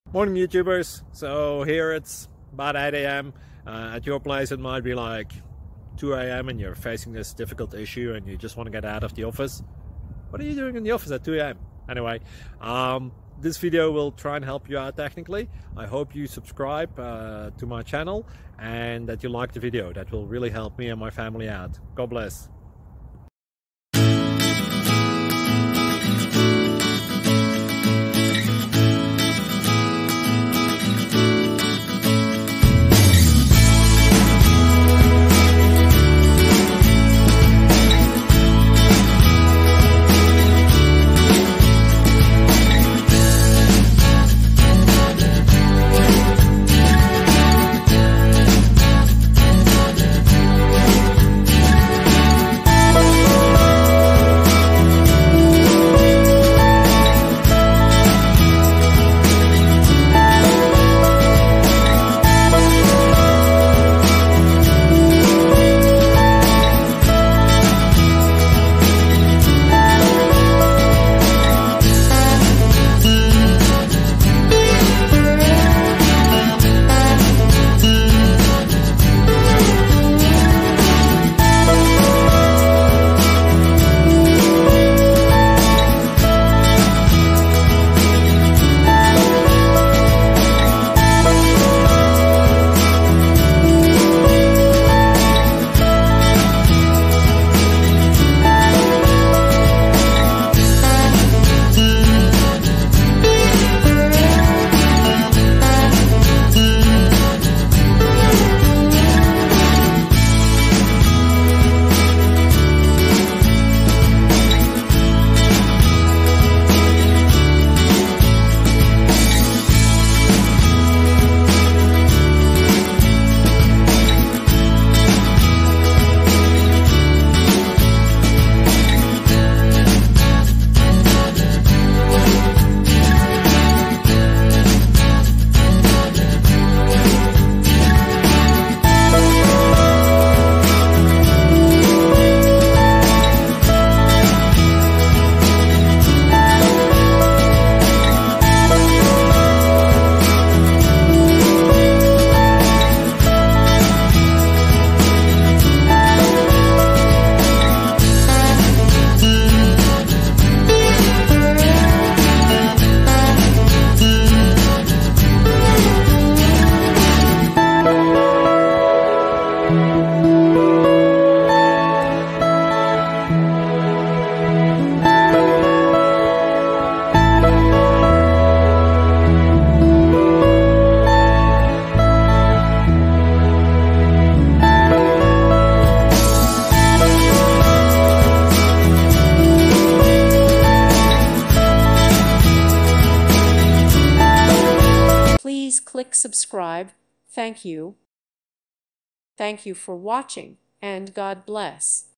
Morning YouTubers. So here it's about 8 a.m. At your place it might be like 2 a.m. and you're facing this difficult issue and you just want to get out of the office. What are you doing in the office at 2 a.m.? Anyway, this video will try and help you out technically. I hope you subscribe to my channel and that you like the video. That will really help me and my family out. God bless. Please click subscribe. Thank you. Thank you for watching, and God bless.